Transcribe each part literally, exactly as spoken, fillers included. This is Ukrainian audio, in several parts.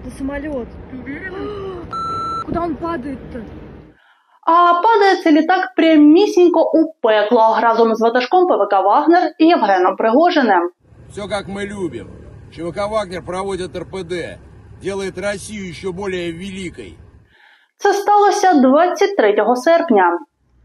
Это самолет. Ты уверена? Куда он падает-то? А падає цей літак прямісінько у пекло разом з ватажком ПВК «Вагнер» і Євгеном Пригожиним. Все как мы любим. ЧВК «Вагнер» проводит эр пэ дэ, делает Россию еще более великой. Це сталося двадцять третього серпня.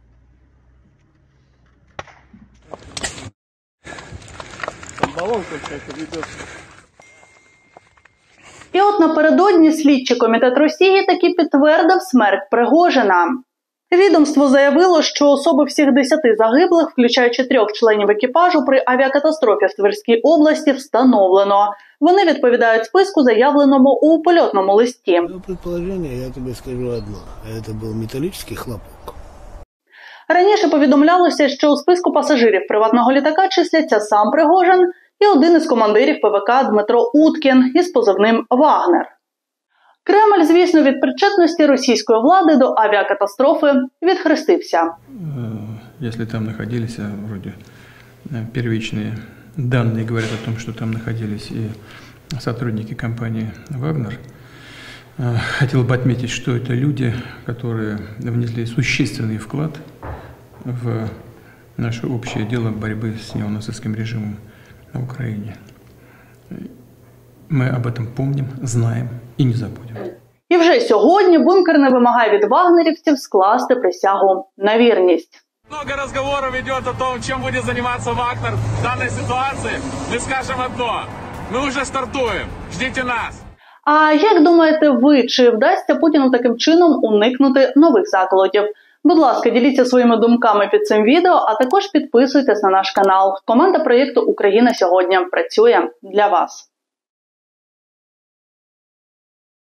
І от напередодні слідчий комітет Росії таки підтвердив смерть Пригожина. Відомство заявило, що особи всіх десяти загиблих, включаючи трьох членів екіпажу, при авіакатастрофі в Тверській області встановлено. Вони відповідають списку, заявленому у польотному листі. Ну, предположення, я тобі скажу одно. Це був металічний хлопок. Раніше повідомлялося, що у списку пасажирів приватного літака числяться сам Пригожин і один із командирів ПВК Дмитро Уткін із позивним «Вагнер». Кремль, звісно, від причетності російської влади до авіакатастрофи відхрестився. Если там находились, вроде первичные данные говорят о том, что там находились и сотрудники компании «Вагнер», хотел бы отметить, что это люди, которые внесли существенный вклад в наше общее дело борьбы с неонацистским режимом на Украине. Ми об этом помним, знаємо і не забудемо. І вже сьогодні бункер не вимагає від вагнерівців скласти присягу на вірність. Много разговоров идет о том, чем будет заниматься Вагнер в данной ситуации. Мы скажем одно. Мы уже стартуем. Ждите нас. А як думаєте ви, чи вдасться Путіну таким чином уникнути нових заколотів? Будь ласка, діліться своїми думками під цим відео, а також підписуйтесь на наш канал. Команда проєкту «Україна сьогодні» працює для вас.